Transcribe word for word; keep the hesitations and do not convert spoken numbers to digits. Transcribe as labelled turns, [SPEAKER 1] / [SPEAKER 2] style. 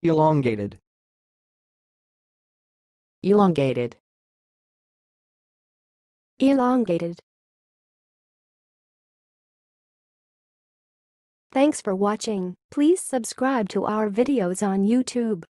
[SPEAKER 1] Elongated.
[SPEAKER 2] Elongated.
[SPEAKER 3] Elongated. Thanks for watching. Please subscribe to our videos on YouTube.